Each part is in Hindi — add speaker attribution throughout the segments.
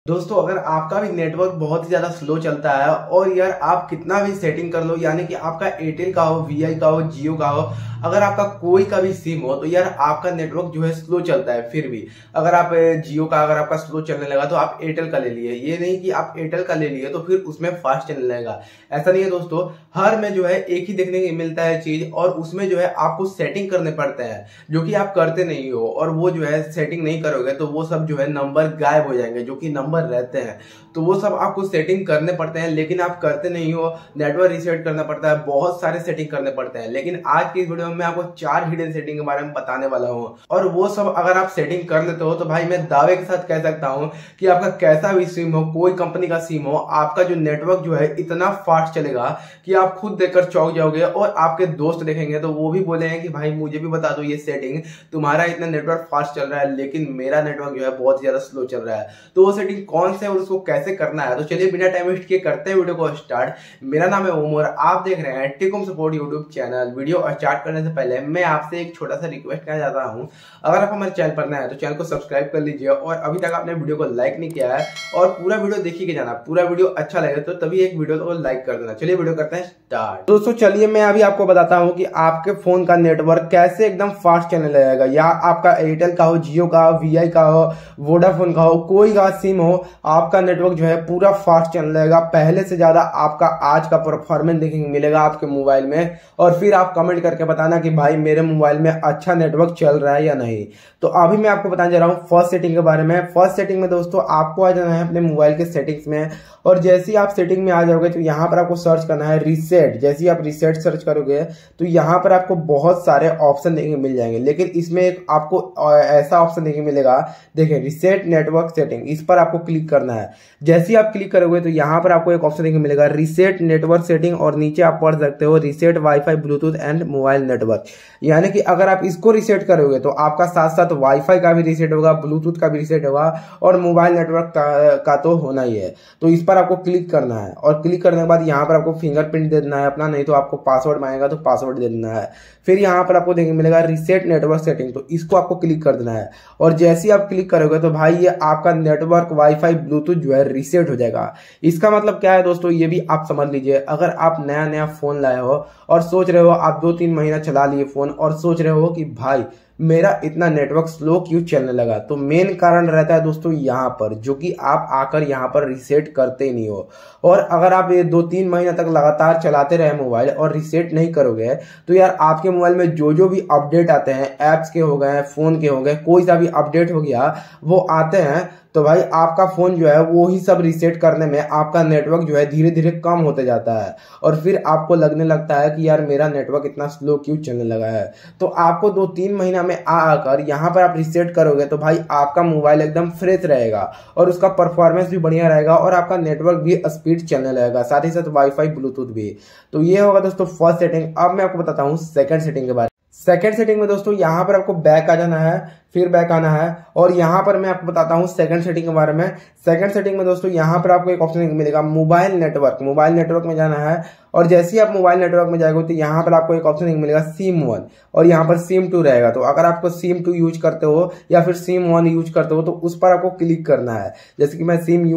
Speaker 1: दोस्तों अगर आपका भी नेटवर्क बहुत ही ज्यादा स्लो चलता है और यार आप कितना भी सेटिंग कर लो, यानी कि आपका एयरटेल का हो, वीआई का हो, जियो का हो, अगर आपका कोई का भी सिम हो तो यार आपका नेटवर्क जो है स्लो चलता है। फिर भी अगर आप जियो का अगर आपका स्लो चलने लगा तो आप एयरटेल का ले लिए, ये नहीं कि आप एयरटेल का ले लिए तो फिर उसमें फास्ट चलने लगेगा। ऐसा नहीं है दोस्तों, हर में जो है एक ही देखने को मिलता है चीज और उसमें जो है आपको सेटिंग करने पड़ते हैं जो कि आप करते नहीं हो, और वो जो है सेटिंग नहीं करोगे तो वो सब जो है नंबर गायब हो जाएंगे जो कि नंबर रहते हैं। तो वो सब आपको सेटिंग करने पड़ते हैं लेकिन आप करते नहीं हो। नेटवर्क रीसेट करना पड़ता है, बहुत सारे सेटिंग करने पड़ते हैं। लेकिन आज की इस वीडियो में मैं आपको 4 हिडन सेटिंग के बारे में बताने वाला हूं, और वो सब अगर आप सेटिंग कर लेते हो तो भाई मैं दावे के साथ कह सकता हूं कि आपका कैसा भी सिम हो, कोई कंपनी का सिम हो, आपका जो नेटवर्क जो है इतना फास्ट चलेगा कि आप खुद देखकर चौंक जाओगे और आपके दोस्त देखेंगे तो वो भी बोलेंगे कि भाई मुझे भी बता दो ये सेटिंग, तुम्हारा इतना नेटवर्क फास्ट चल रहा है लेकिन मेरा नेटवर्क जो है बहुत ज्यादा स्लो चल रहा है। तो वो सेटिंग कौन से और उसको कैसे करना है, तो चलिए बिना टाइम वेस्ट किए करते हैं वीडियो को स्टार्ट। मेरा नाम है उमर, आप देख रहे हैं tech home support YouTube channel. Video start करने से पहले मैं आपसे एक छोटा सा रिक्वेस्ट करना चाहता हूं, अगर आप हमारे चैनल पर नए हैं तो चैनल को सब्सक्राइब कर लीजिए, और अभी तक आपने वीडियो को लाइक नहीं किया है और पूरा वीडियो देखिए के जाना। पूरा वीडियो अच्छा लगे तो तभी एक वीडियो को लाइक कर देना। चलिए वीडियो करते हैं स्टार्ट। दोस्तों चलिए मैं अभी आपको बताता हूं कि आपके फोन का नेटवर्क कैसे एकदम फास्ट चलने लगेगा, या आपका एयरटेल का हो, जियो का हो, वीआई का हो, वोडाफोन का हो, कोई का सिम हो, आपका नेटवर्क जो है पूरा फास्ट चलने लगेगा। पहले से ज्यादा आपका आज का परफॉर्मेंस देखने को मिलेगा आपके मोबाइल में, और फिर आप कमेंट करके बताना कि भाई मेरे मोबाइल में अच्छा नेटवर्क चल रहा है या नहीं। तो अभी मैं आपको बताने जा रहा हूं फर्स्ट सेटिंग के बारे में। फर्स्ट सेटिंग में दोस्तों आपको आ जाना है अपने मोबाइल के सेटिंग्स में, और जैसे ही आप सेटिंग में आ जाओगे तो यहाँ पर आपको सर्च करना है रीसेट। जैसे ही आप रीसेट सर्च करोगे तो यहाँ पर आपको बहुत सारे ऑप्शन देखने को मिल जाएंगे, लेकिन इसमें एक आपको ऐसा ऑप्शन देखने को मिलेगा, देखिए रीसेट नेटवर्क सेटिंग, इस पर आपको क्लिक करना है। जैसे ही आप क्लिक करोगे तो यहाँ पर आपको एक ऑप्शन देखने को मिलेगा रीसेट नेटवर्क सेटिंग, और नीचे आप पढ़ सकते हो reset WiFi Bluetooth and mobile network. यानी कि अगर आप इसको रीसेट करोगे तो आपका साथ साथ वाईफाई का भी रीसेट होगा, ब्लूटूथ का भी रीसेट होगा, और मोबाइल नेटवर्क का तो होना ही है। तो इस पर आपको क्लिक करना है, और क्लिक करने के बाद यहाँ पर आपको फिंगरप्रिंट दे देना है अपना, नहीं तो आपको पासवर्ड मांगेगा तो पासवर्ड दे देना है। फिर यहाँ पर आपको देखने मिलेगा रीसेट नेटवर्क सेटिंग, तो इसको आपको क्लिक कर देना है। और जैसे ही आप क्लिक करोगे तो भाई ये आपका नेटवर्क वाईफाई ब्लूटूथ जो है रीसेट हो जाएगा। इसका मतलब क्या है दोस्तों, ये भी आप समझ लीजिए। अगर आप नया नया फोन लाए हो और सोच रहे हो, आप 2-3 महीना चला लिए फोन और सोच रहे हो कि भाई मेरा इतना नेटवर्क स्लो क्यों चलने लगा, तो मेन कारण रहता है दोस्तों यहाँ पर, जो कि आप आकर यहाँ पर रीसेट करते ही नहीं हो। और अगर आप ये 2-3 महीना तक लगातार चलाते रहे मोबाइल और रीसेट नहीं करोगे तो यार आपके मोबाइल में जो जो भी अपडेट आते हैं, ऐप्स के हो गए, फोन के हो गए, कोई सा भी अपडेट हो गया वो आते हैं, तो भाई आपका फोन जो है वो ही सब रीसेट करने में आपका नेटवर्क जो है धीरे धीरे कम होते जाता है, और फिर आपको लगने लगता है कि यार मेरा नेटवर्क इतना स्लो क्यों चलने लगा है। तो आपको 2-3 महीना में आकर यहाँ पर आप रीसेट करोगे तो भाई आपका मोबाइल एकदम फ्रेश रहेगा और उसका परफॉर्मेंस भी बढ़िया रहेगा, और आपका नेटवर्क भी स्पीड चलने लगेगा, साथ ही साथ वाईफाई ब्लूटूथ भी। तो ये होगा दोस्तों फर्स्ट सेटिंग। अब मैं आपको बताता हूँ सेकंड सेटिंग के बारे में। सेकंड सेटिंग में दोस्तों यहाँ पर आपको बैक आ जाना है, फिर बैक आना है, और यहाँ पर मैं आपको बताता हूँ सेकंड सेटिंग के बारे में। सेकंड सेटिंग में दोस्तों यहाँ पर आपको एक ऑप्शन मिलेगा मोबाइल नेटवर्क। मोबाइल नेटवर्क में जाना है, और जैसे ही आप मोबाइल नेटवर्क में जाएंगे तो यहाँ पर आपको एक ऑप्शन मिलेगा सिम 1, और यहाँ पर सिम 2 रहेगा। तो अगर आपको सिम 2 यूज करते हो या फिर सिम 1 यूज करते हो तो उस पर आपको क्लिक करना है। जैसे कि मैं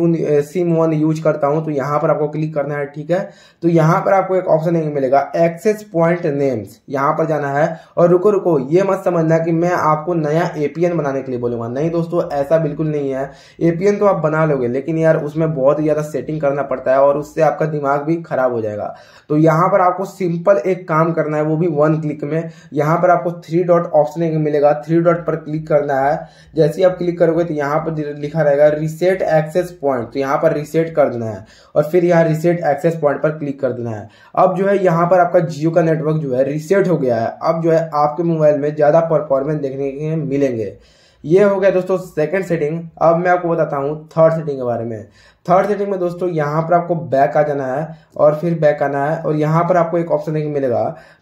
Speaker 1: सिम 1 यूज करता हूँ तो यहाँ पर आपको क्लिक करना है, ठीक है। तो यहाँ पर आपको एक ऑप्शन मिलेगा एक्सेस पॉइंट नेम्स, यहाँ पर जाना है। और रुको ये मत समझना कि मैं आपको नया एपीएन बनाने के लिए बोलूंगा, नहीं दोस्तों ऐसा बिल्कुल नहीं है। एपीएन तो आप बना लोगे लेकिन यार उसमें बहुत ही ज्यादा सेटिंग करना पड़ता है और उससे आपका दिमाग भी खराब हो जाएगा। तो यहाँ पर आपको सिंपल एक काम करना है, वो भी 1 क्लिक में। यहाँ पर आपको 3 डॉट ऑप्शन मिलेगा, 3 डॉट पर क्लिक करना है। जैसे ही आप क्लिक करोगे तो यहाँ पर लिखा रहेगा रीसेट एक्सेस पॉइंट, तो यहाँ पर रीसेट कर देना है, और फिर यहाँ रीसेट एक्सेस पॉइंट पर क्लिक कर देना है। अब जो है यहाँ पर आपका जियो का नेटवर्क जो है रीसेट हो गया है। अब जो है आपके मोबाइल में ज्यादा परफॉर्मेंस देखने के मिलेंगे। ये हो गया दोस्तों सेकंड सेटिंग। अब मैं आपको बताता हूँ थर्ड सेटिंग के बारे में। थर्ड सेटिंग में दोस्तों यहाँ पर आपको बैक आ जाना है, और फिर बैक आना है, और यहाँ पर आपको एक ऑप्शन मिलेगा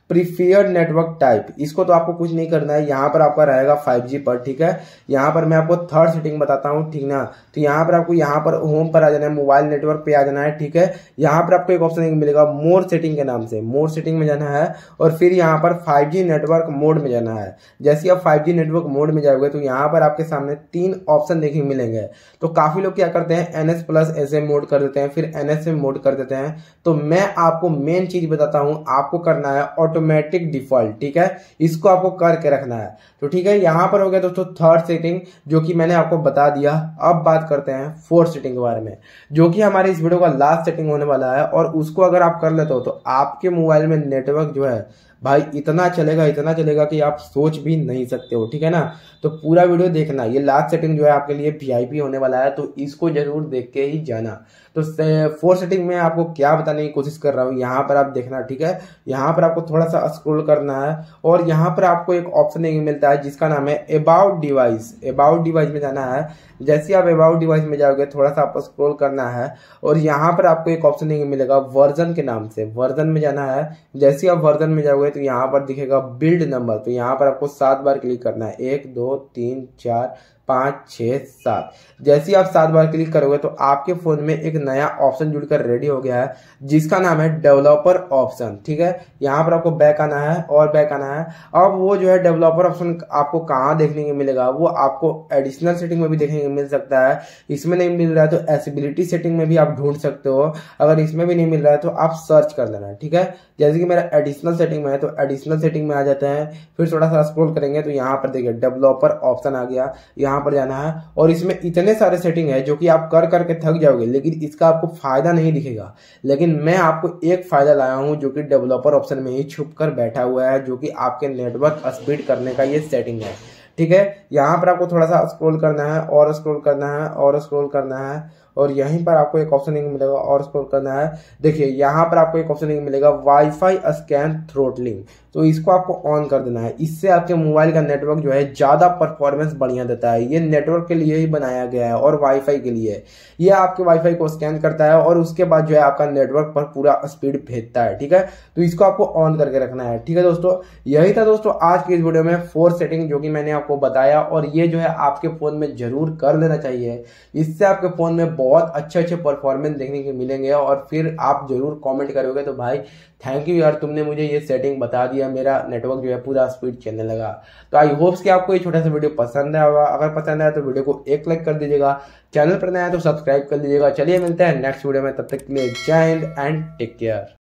Speaker 1: प्रीफर्ड नेटवर्क टाइप, इसको तो आपको कुछ नहीं करना है, यहाँ पर आपका रहेगा 5G पर। ठीक है, यहाँ पर मैं आपको थर्ड सेटिंग बताता हूँ, ठीक ना। तो यहाँ पर आपको यहाँ पर होम पर आ जाना है, मोबाइल नेटवर्क पे आ जाना है। ठीक है, यहाँ पर आपको एक ऑप्शन मिलेगा मोर सेटिंग के नाम से, मोर सेटिंग में जाना है और फिर यहाँ पर 5G नेटवर्क मोड में जाना है। जैसे आप 5G नेटवर्क मोड में जाओगे तो यहाँ पर आपके सामने 3 ऑप्शन देखने को मिलेंगे। तो काफी लोग क्या करते हैं NS+SM मोड कर देते हैं, फिर NSM मोड कर देते हैं। तो मैं आपको मेन चीज बताता हूँ, आपको करना है ऑटोमेटिक डिफॉल्ट। ठीक है, इसको आपको करके रखना है। तो ठीक है, यहाँ पर हो गया दोस्तों थर्ड सेटिंग जो कि मैंने आपको बता दिया। अब बात करते हैं फोर्थ सेटिंग के बारे में, जो कि हमारे इस वीडियो का लास्ट सेटिंग होने वाला है। और उसको अगर आप कर लेते हो तो आपके मोबाइल में नेटवर्क जो है भाई इतना चलेगा कि आप सोच भी नहीं सकते हो। ठीक है ना, तो पूरा वीडियो देखना। ये लास्ट सेटिंग जो है आपके लिए VIP होने वाला है, तो इसको जरूर देख के ही जाना। तो फोर्थ सेटिंग में आपको क्या बताने की कोशिश कर रहा हूँ, यहाँ पर आप देखना। ठीक है, यहाँ पर आपको थोड़ा सा स्क्रॉल करना है और यहाँ पर आपको एक ऑप्शन मिलता है जिसका नाम है अबाउट डिवाइस। अबाउट डिवाइस में जाना है। जैसे आप अबाउट डिवाइस में जाओगे थोड़ा सा आपको स्क्रॉल करना है और यहाँ पर आपको एक ऑप्शन मिलेगा वर्जन के नाम से, वर्जन में जाना है। जैसे आप वर्जन में जाओगे तो यहाँ पर दिखेगा बिल्ड नंबर, तो यहाँ पर आपको 7 बार क्लिक करना है, 1 2 3 4 5 6 7। जैसे ही आप 7 बार क्लिक करोगे तो आपके फोन में एक नया ऑप्शन जुड़कर रेडी हो गया है जिसका नाम है डेवलपर ऑप्शन। ठीक है, यहाँ पर आपको बैक आना है और बैक आना है। अब वो जो है डेवलपर ऑप्शन आपको कहाँ देखने को मिलेगा, वो आपको एडिशनल सेटिंग में भी देखने को मिल सकता है। इसमें नहीं मिल रहा है तो एसेबिलिटी सेटिंग में भी आप ढूंढ सकते हो। अगर इसमें भी नहीं मिल रहा है तो आप सर्च कर लेना। ठीक है, जैसे कि मेरा एडिशनल सेटिंग में है तो एडिशनल सेटिंग में आ जाते हैं। फिर थोड़ा सा स्क्रॉल करेंगे तो यहाँ पर देखिए डेवलपर ऑप्शन आ गया, यहाँ पर जाना है। और इसमें इतने सारे सेटिंग है जो कि आप कर करके थक जाओगे, लेकिन इसका आपको फायदा नहीं दिखेगा। लेकिन मैं आपको एक फायदा लाया हूं जो कि डेवलपर ऑप्शन में ही छुप कर बैठा हुआ है, जो कि आपके नेटवर्क स्पीड करने का ये सेटिंग है। ठीक है, यहाँ पर आपको थोड़ा सा स्क्रॉल करना है और स्क्रॉल करना है और स्क्रॉल करना है और यहीं पर आपको एक ऑप्शन मिलेगा और स्क्रॉल करना है। देखिए यहाँ पर आपको एक ऑप्शन मिलेगा वाईफाई स्कैन थ्रोटलिंग, तो इसको आपको ऑन कर देना है। इससे आपके मोबाइल का नेटवर्क जो है ज्यादा परफॉर्मेंस बढ़िया देता है। ये नेटवर्क के लिए ही बनाया गया है और वाईफाई के लिए। ये आपके वाईफाई को स्कैन करता है और उसके बाद जो है आपका नेटवर्क पर पूरा स्पीड भेजता है। ठीक है, तो इसको आपको ऑन करके रखना है। ठीक है दोस्तों, यही था दोस्तों आज की इस वीडियो में 4 सेटिंग जो कि मैंने आपको बताया, और ये जो है आपके फोन में जरूर कर लेना चाहिए। इससे आपके फोन में बहुत अच्छे परफॉर्मेंस देखने को मिलेंगे और फिर आप जरूर कमेंट करोगे तो भाई थैंक यू यार, तुमने मुझे ये सेटिंग बता दिया, मेरा नेटवर्क जो है पूरा स्पीड चलने लगा। तो आई होप्स कि आपको ये छोटा सा वीडियो पसंद आया होगा। अगर पसंद आया तो वीडियो को एक लाइक कर दीजिएगा, चैनल पर नया है तो सब्सक्राइब कर लीजिएगा। चलिए मिलते हैं नेक्स्ट वीडियो में, तब तक के लिए जय हिंद एंड टेक केयर।